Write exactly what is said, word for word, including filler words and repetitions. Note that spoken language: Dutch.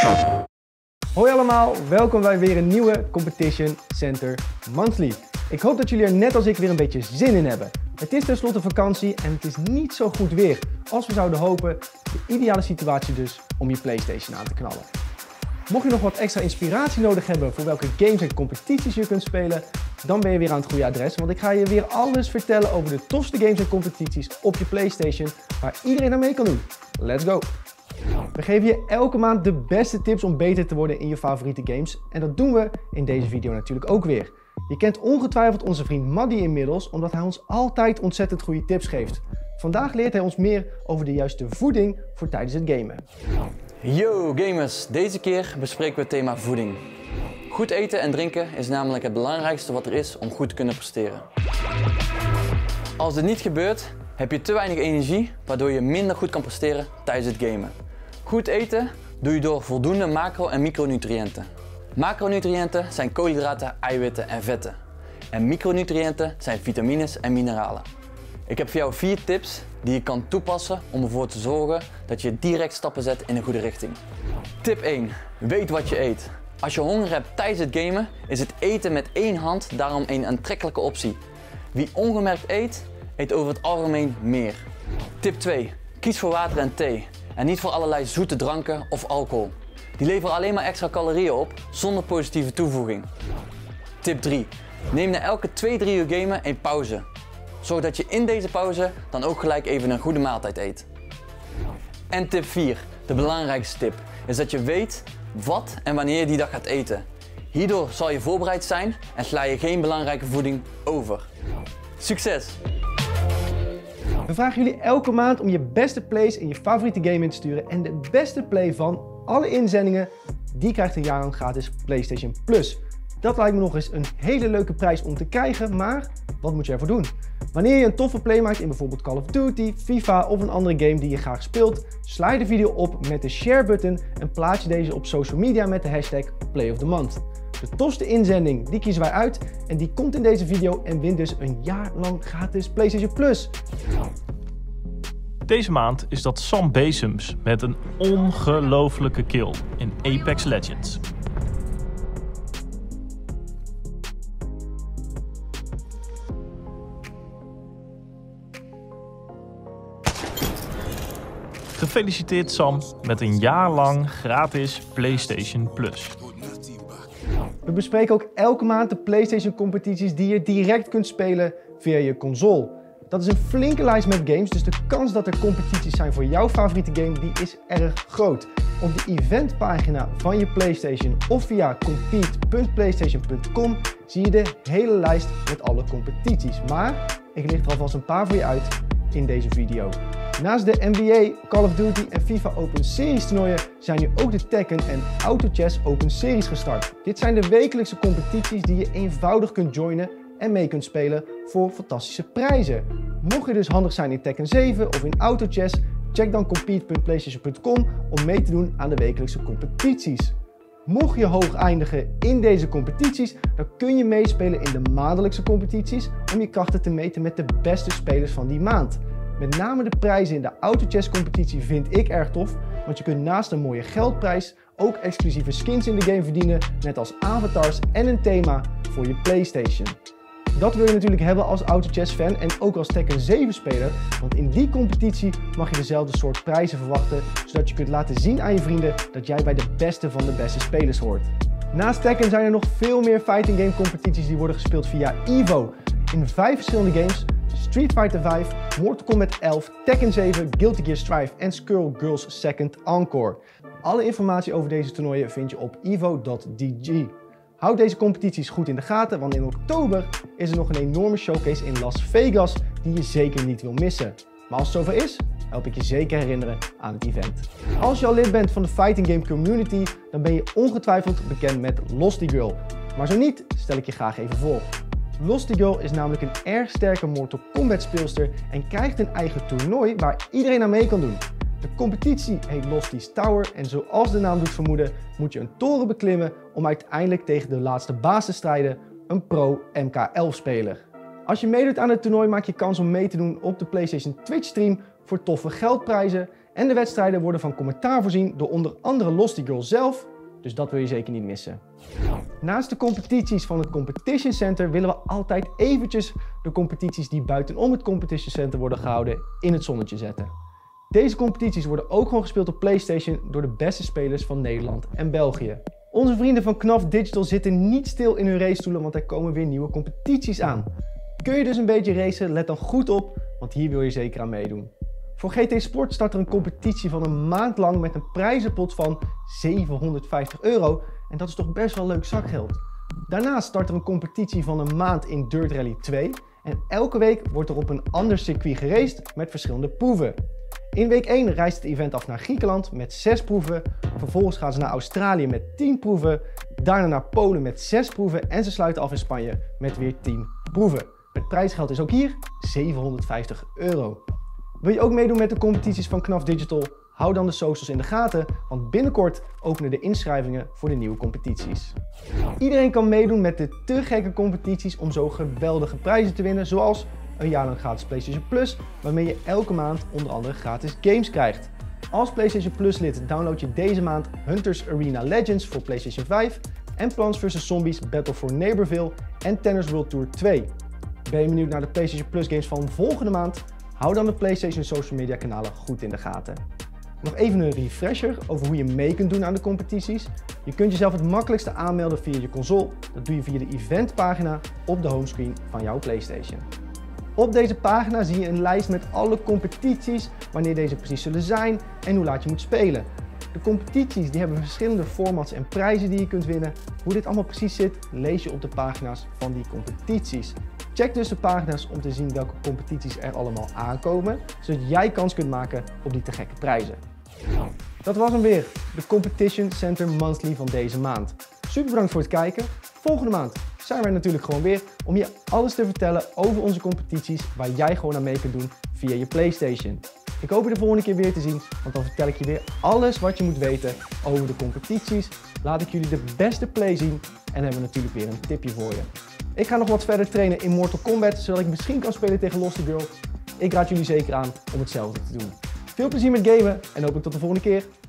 Hoi allemaal, welkom bij weer een nieuwe Competition Center Monthly. Ik hoop dat jullie er net als ik weer een beetje zin in hebben. Het is tenslotte vakantie en het is niet zo goed weer als we zouden hopen. De ideale situatie dus om je PlayStation aan te knallen. Mocht je nog wat extra inspiratie nodig hebben voor welke games en competities je kunt spelen, dan ben je weer aan het goede adres. Want ik ga je weer alles vertellen over de tofste games en competities op je PlayStation waar iedereen aan mee kan doen. Let's go! We geven je elke maand de beste tips om beter te worden in je favoriete games. En dat doen we in deze video natuurlijk ook weer. Je kent ongetwijfeld onze vriend Maddy inmiddels, omdat hij ons altijd ontzettend goede tips geeft. Vandaag leert hij ons meer over de juiste voeding voor tijdens het gamen. Yo gamers, deze keer bespreken we het thema voeding. Goed eten en drinken is namelijk het belangrijkste wat er is om goed te kunnen presteren. Als dit niet gebeurt, heb je te weinig energie, waardoor je minder goed kan presteren tijdens het gamen. Goed eten doe je door voldoende macro- en micronutriënten. Macronutriënten zijn koolhydraten, eiwitten en vetten. En micronutriënten zijn vitamines en mineralen. Ik heb voor jou vier tips die je kan toepassen om ervoor te zorgen dat je direct stappen zet in een goede richting. Tip één. Weet wat je eet. Als je honger hebt tijdens het gamen, is het eten met één hand daarom een aantrekkelijke optie. Wie ongemerkt eet, eet over het algemeen meer. Tip twee. Kies voor water en thee en niet voor allerlei zoete dranken of alcohol. Die leveren alleen maar extra calorieën op zonder positieve toevoeging. Tip drie. Neem na elke twee drie uur gamen een pauze. Zorg dat je in deze pauze dan ook gelijk even een goede maaltijd eet. En tip vier, de belangrijkste tip, is dat je weet wat en wanneer je die dag gaat eten. Hierdoor zal je voorbereid zijn en sla je geen belangrijke voeding over. Succes! We vragen jullie elke maand om je beste plays in je favoriete game in te sturen. En de beste play van alle inzendingen, die krijgt een jaar lang gratis PlayStation Plus. Dat lijkt me nog eens een hele leuke prijs om te krijgen, maar wat moet je ervoor doen? Wanneer je een toffe play maakt in bijvoorbeeld Call of Duty, FIFA of een andere game die je graag speelt, sla je de video op met de share button en plaats je deze op social media met de hashtag Play of the Month. De tofste inzending die kiezen wij uit en die komt in deze video en wint dus een jaar lang gratis PlayStation Plus. Deze maand is dat Sam Bezems met een ongelofelijke kill in Apex Legends. Gefeliciteerd Sam met een jaar lang gratis PlayStation Plus. We bespreken ook elke maand de PlayStation competities die je direct kunt spelen via je console. Dat is een flinke lijst met games, dus de kans dat er competities zijn voor jouw favoriete game die is erg groot. Op de eventpagina van je PlayStation of via compete punt playstation punt com zie je de hele lijst met alle competities. Maar ik licht er alvast een paar voor je uit in deze video. Naast de N B A, Call of Duty en FIFA Open Series toernooien zijn nu ook de Tekken en Auto Chess Open Series gestart. Dit zijn de wekelijkse competities die je eenvoudig kunt joinen en mee kunt spelen voor fantastische prijzen. Mocht je dus handig zijn in Tekken zeven of in Auto Chess, check dan compete punt playstation punt com om mee te doen aan de wekelijkse competities. Mocht je hoog eindigen in deze competities, dan kun je meespelen in de maandelijkse competities om je krachten te meten met de beste spelers van die maand. Met name de prijzen in de Auto Chess competitie vind ik erg tof, want je kunt naast een mooie geldprijs ook exclusieve skins in de game verdienen, net als avatars en een thema voor je PlayStation. Dat wil je natuurlijk hebben als Auto Chess fan en ook als Tekken zeven speler, want in die competitie mag je dezelfde soort prijzen verwachten, zodat je kunt laten zien aan je vrienden dat jij bij de beste van de beste spelers hoort. Naast Tekken zijn er nog veel meer fighting game competities die worden gespeeld via Evo. In vijf verschillende games: Street Fighter vijf, Mortal Kombat elf, Tekken zeven, Guilty Gear Strive en Skull Girls Second Encore. Alle informatie over deze toernooien vind je op evo punt d g. Houd deze competities goed in de gaten, want in oktober is er nog een enorme showcase in Las Vegas die je zeker niet wil missen. Maar als het zover is, help ik je zeker herinneren aan het event. Als je al lid bent van de fighting game community, dan ben je ongetwijfeld bekend met Losty Girl. Maar zo niet, stel ik je graag even voor. Losty Girl is namelijk een erg sterke Mortal Kombat speelster en krijgt een eigen toernooi waar iedereen aan mee kan doen. De competitie heet Losty's Tower en zoals de naam doet vermoeden, moet je een toren beklimmen om uiteindelijk tegen de laatste baas te strijden, een pro M K elf speler. Als je meedoet aan het toernooi maak je kans om mee te doen op de PlayStation Twitch stream voor toffe geldprijzen En de wedstrijden worden van commentaar voorzien door onder andere Losty Girl zelf, dus dat wil je zeker niet missen. Naast de competities van het Competition Center willen we altijd eventjes de competities die buitenom het Competition Center worden gehouden in het zonnetje zetten. Deze competities worden ook gewoon gespeeld op PlayStation door de beste spelers van Nederland en België. Onze vrienden van Knaf Digital zitten niet stil in hun racestoelen, want er komen weer nieuwe competities aan. Kun je dus een beetje racen? Let dan goed op, want hier wil je zeker aan meedoen. Voor G T Sport start er een competitie van een maand lang met een prijzenpot van zevenhonderdvijftig euro en dat is toch best wel leuk zakgeld. Daarnaast start er een competitie van een maand in Dirt Rally twee en elke week wordt er op een ander circuit geraced met verschillende proeven. In week één reist het event af naar Griekenland met zes proeven, vervolgens gaan ze naar Australië met tien proeven, daarna naar Polen met zes proeven en ze sluiten af in Spanje met weer tien proeven. Het prijsgeld is ook hier zevenhonderdvijftig euro. Wil je ook meedoen met de competities van Knaf Digital? Hou dan de socials in de gaten, want binnenkort openen de inschrijvingen voor de nieuwe competities. Iedereen kan meedoen met de te gekke competities om zo geweldige prijzen te winnen, zoals een jaar lang gratis PlayStation Plus, waarmee je elke maand onder andere gratis games krijgt. Als PlayStation Plus lid download je deze maand Hunters Arena Legends voor PlayStation vijf en Plants versus. Zombies Battle for Neighborville en Tennis World Tour twee. Ben je benieuwd naar de PlayStation Plus games van volgende maand? Hou dan de PlayStation social media kanalen goed in de gaten. Nog even een refresher over hoe je mee kunt doen aan de competities. Je kunt jezelf het makkelijkste aanmelden via je console. Dat doe je via de eventpagina op de homescreen van jouw PlayStation. Op deze pagina zie je een lijst met alle competities, wanneer deze precies zullen zijn en hoe laat je moet spelen. De competities die hebben verschillende formats en prijzen die je kunt winnen. Hoe dit allemaal precies zit, lees je op de pagina's van die competities. Check dus de pagina's om te zien welke competities er allemaal aankomen, zodat jij kans kunt maken op die te gekke prijzen. Dat was hem weer, de Competition Center Monthly van deze maand. Super bedankt voor het kijken. Volgende maand zijn we er natuurlijk gewoon weer om je alles te vertellen over onze competities waar jij gewoon aan mee kunt doen via je PlayStation. Ik hoop je de volgende keer weer te zien, want dan vertel ik je weer alles wat je moet weten over de competities. Laat ik jullie de beste play zien en hebben we natuurlijk weer een tipje voor je. Ik ga nog wat verder trainen in Mortal Kombat, zodat ik misschien kan spelen tegen Losty Girl. Ik raad jullie zeker aan om hetzelfde te doen. Veel plezier met gamen en hopelijk tot de volgende keer.